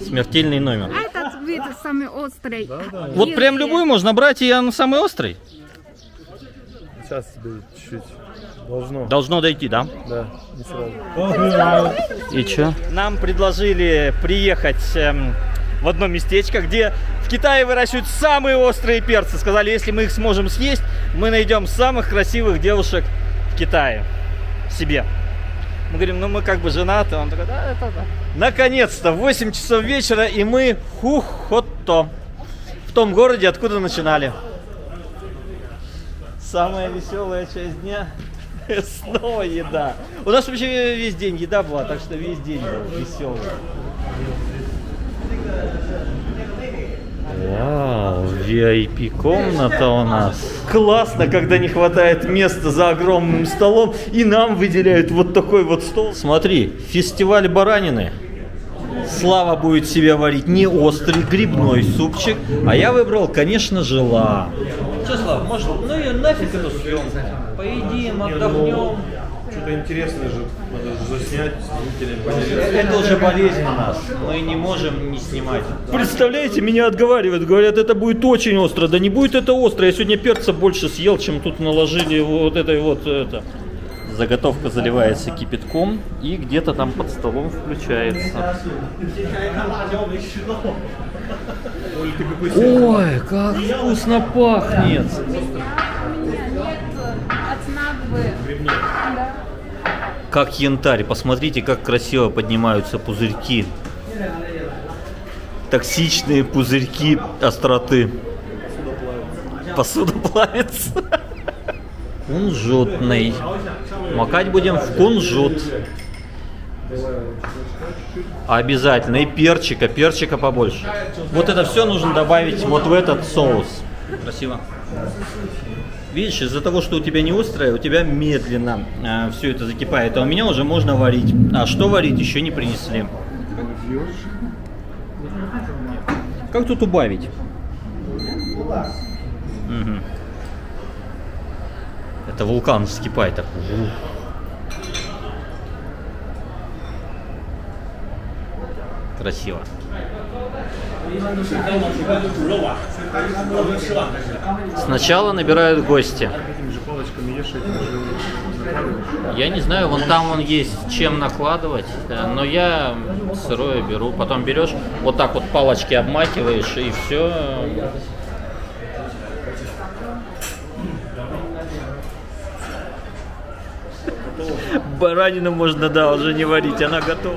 Смертельный номер. А этот вид самый острый. Да. Вот прям любой можно брать, и он самый острый. Сейчас тебе чуть-чуть Должно дойти, да? Да, не сразу. И чё? Нам предложили приехать в одно местечко, где в Китае выращивают самые острые перцы. Сказали, если мы их сможем съесть, мы найдем самых красивых девушек в Китае себе. Мы говорим, ну мы как бы женаты. Он такой, да, это да. Наконец-то, 8 часов вечера, и мы в том городе, откуда начинали. Самая веселая часть дня. Снова еда. У нас вообще весь день еда была, так что весь день был веселый. Вау, VIP-комната у нас. Классно, когда не хватает места за огромным столом, и нам выделяют вот такой вот стол. Смотри, фестиваль баранины. Слава будет себе варить не острый грибной супчик, а я выбрал, конечно, жила. Че, Слава, может, ну и нафиг эту съемку. Поедим, отдохнем. Что-то интересное же, надо заснять, Это уже болезнь у нас, мы не можем не снимать. Представляете, меня отговаривают, говорят, это будет очень остро. Да не будет это остро, я сегодня перца больше съел, чем тут наложили вот этой вот это. Заготовка заливается кипятком и где-то там под столом включается. Ой, как вкусно пахнет! Как янтарь. Посмотрите, как красиво поднимаются пузырьки. Токсичные пузырьки остроты. Посуда плавится. Кунжутный. Макать будем в кунжут. Обязательно. И перчика побольше. Вот это все нужно добавить вот в этот соус. Красиво. Видишь, из-за того, что у тебя не острое, у тебя медленно все это закипает. А у меня уже можно варить. А что варить, еще не принесли. Как тут убавить? Угу. Это вулкан вскипает так. Красиво. Сначала набирают гости. Я не знаю, вон там вон есть чем накладывать, но я сырое беру. Потом берешь, вот так вот палочки обмакиваешь и все. Баранину можно, да, уже не варить, она готова.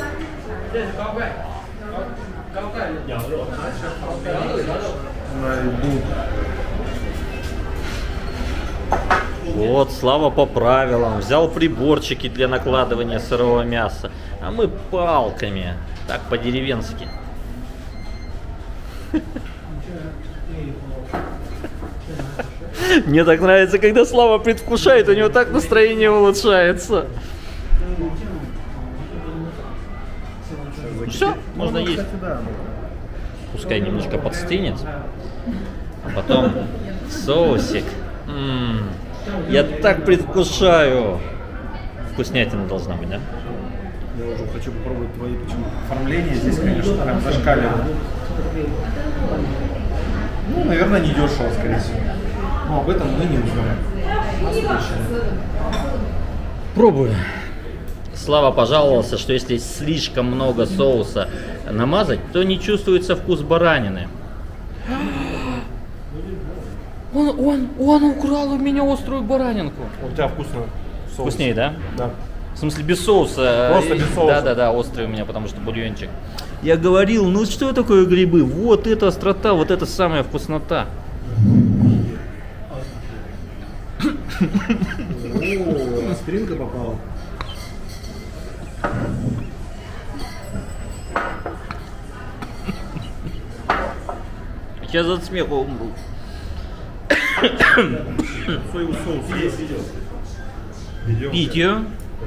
Вот, Слава по правилам. Взял приборчики для накладывания сырого мяса. А мы палками. Так, по-деревенски. Мне так нравится, когда Слава предвкушает, у него так настроение улучшается. Все, можно есть. Пускай немножко подстынет. А потом соусик. Я так предвкушаю. Вкуснятина должна быть, да? Я уже хочу попробовать твои оформления. Здесь, конечно, прям зашкаливает. Ну, наверное, не дешево, скорее всего. Но об этом мы не узнаем. Пробую. Слава пожаловался, что если слишком много соуса намазать, то не чувствуется вкус баранины. Он украл у меня острую баранинку. У тебя вкусно. Вкуснее, да? Да. В смысле без соуса. Просто без соуса. Да, острый у меня, потому что бульончик. Я говорил, ну что такое грибы? Вот это острота, вот это самая вкуснота. О, аспиринка попала. Сейчас от смеха умру. Соевый соус есть, видел? Пить ее?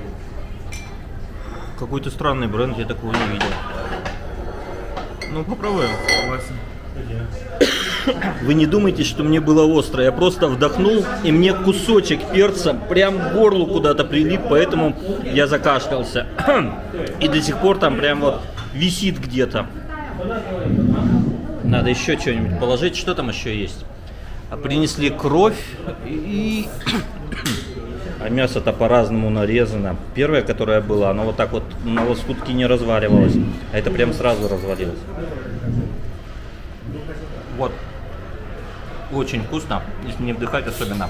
Какой-то странный бренд, я такого не видел. Ну, попробуем. Согласен. Вы не думайте, что мне было остро. Я просто вдохнул, и мне кусочек перца прям к горлу куда-то прилип, поэтому я закашлялся. И до сих пор там прям вот висит где-то. Надо еще что-нибудь положить. Что там еще есть? Принесли кровь и... А мясо-то по-разному нарезано. Первое, которое было, оно вот так вот на лоскутки не разваливалось. А это прям сразу развалилось. Вот. Очень вкусно, если не вдыхать особенно.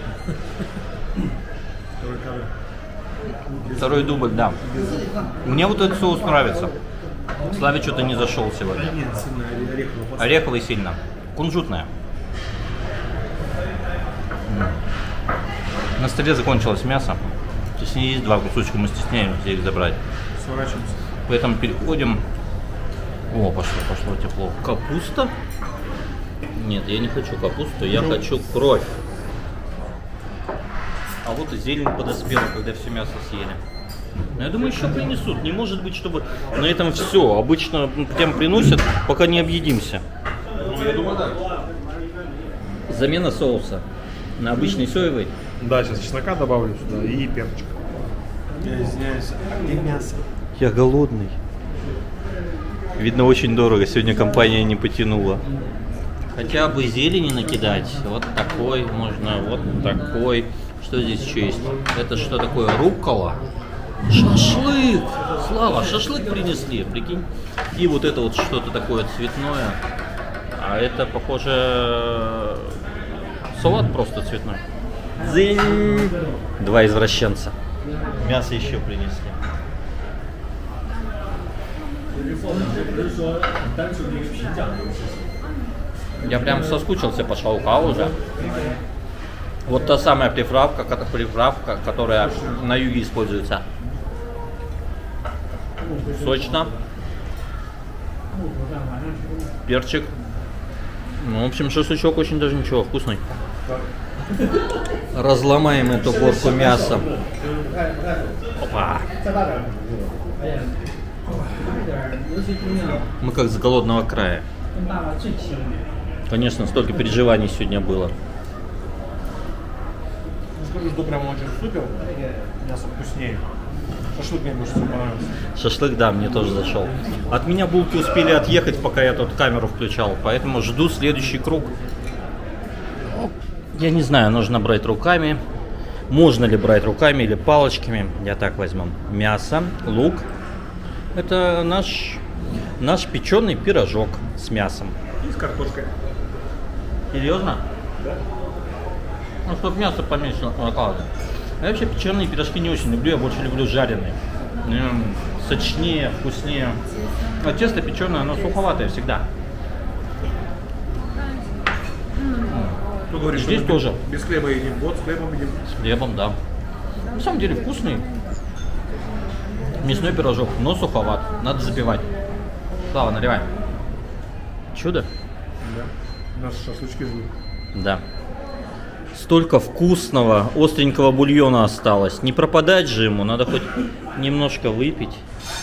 Второй дубль, да. Мне вот этот соус нравится. Славе что-то не зашел сегодня. Нет, сильно ореховый. Ореховый сильно. Кунжутная. На столе закончилось мясо. То есть есть два кусочка, мы стесняемся их забрать. Сворачиваемся. Поэтому переходим. О, пошло тепло. Капуста? Нет, я не хочу капусту, я хочу кровь. А вот и зелень подоспела, когда все мясо съели. Но я думаю, еще принесут. Не может быть, чтобы на этом все. Обычно прям приносят, пока не объедимся. Ну, я думаю, да. Замена соуса на обычный соевый. Да, сейчас чеснока добавлю сюда и перчик. Я извиняюсь, а где мясо? Я голодный. Видно, очень дорого. Сегодня компания не потянула. Хотя бы зелени накидать. Вот такой можно, вот такой. Что здесь еще есть? Это что такое? Руккола? Шашлык! Слава, шашлык принесли, прикинь. И вот это вот что-то такое цветное. А это, похоже, салат просто цветной. Дзынь! Два извращенца. Мясо еще принесли. Я прям соскучился по шаукау уже. Вот та самая приправка, которая на юге используется. Сочно. Перчик. Ну, в общем, шашлычок очень даже ничего, вкусный. Разломаем эту горку мяса. Опа. Мы как с голодного края. Конечно, столько переживаний сегодня было. Скажу, что прям очень супер. Мясо вкуснее. Шашлык мне больше всего понравился. Шашлык, да, мне тоже зашел. От меня булки успели отъехать, пока я тут камеру включал, поэтому жду следующий круг. Я не знаю, нужно брать руками. Можно ли брать руками или палочками. Я так возьму. Мясо, лук. Это наш печеный пирожок с мясом. И с картошкой. Серьезно? Да. Ну, чтобы мясо поменьше накладывать. Я вообще печеные пирожки не очень люблю, я больше люблю жареные. Сочнее, вкуснее. А тесто печеное, оно суховатое всегда. Ну, говоришь, здесь тоже. Без хлеба едим, вот с хлебом едим. С хлебом, да. На самом деле вкусный. Мясной пирожок, но суховат. Надо запивать. Слава, наливай. Чудо? Да. Наши шашлычки ждут. Да. Столько вкусного, остренького бульона осталось. Не пропадать же ему, надо хоть немножко выпить.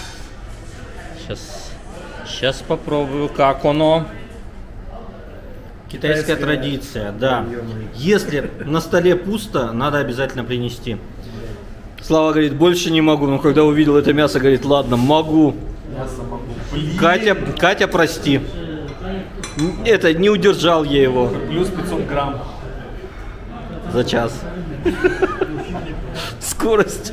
Сейчас попробую, как оно. Китайская традиция, да. Если на столе пусто, надо обязательно принести. Слава говорит, больше не могу, но когда увидел это мясо, говорит, ладно, могу. Мясо могу. Катя, прости. Это, не удержал я его. Плюс 500 грамм. За час. Скорость.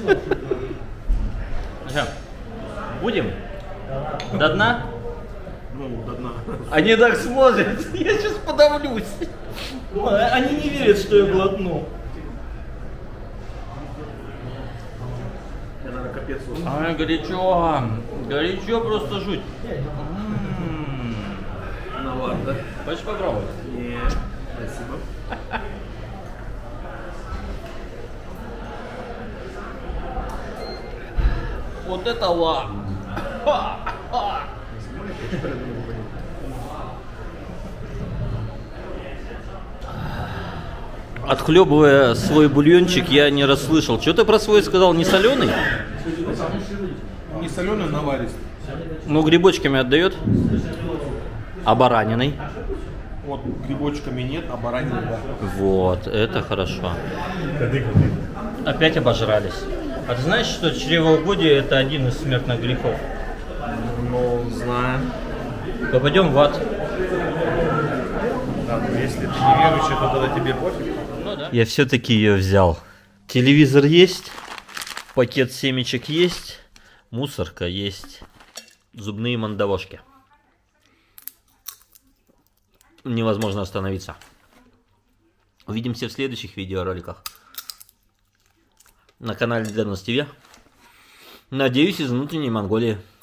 Будем? До дна? Ну, до дна. Они так смотрят. Я сейчас подавлюсь. Они не верят, что я глотну. Это капец. Ай, горячо. Горячо, просто жуть. Ну ладно. Хочешь попробовать? Нет. Спасибо. Вот это ла! Отхлебывая свой бульончик, я не расслышал. Что ты про свой сказал? Не соленый? Не соленый, наваристый. Ну, грибочками отдает? А бараниной? Вот грибочками нет, а баранины да. Вот, это хорошо. Опять обожрались. А ты знаешь, что чревоугодие — это один из смертных грехов? Ну, знаем. То пойдем в ад. Да, ну, если ты не верующий, то тогда тебе пофиг. Ну, да. Я все-таки ее взял. Телевизор есть, пакет семечек есть, мусорка есть, зубные мандавошки. Невозможно остановиться. Увидимся в следующих видеороликах на канале Дернос ТВ. Надеюсь, из внутренней Монголии.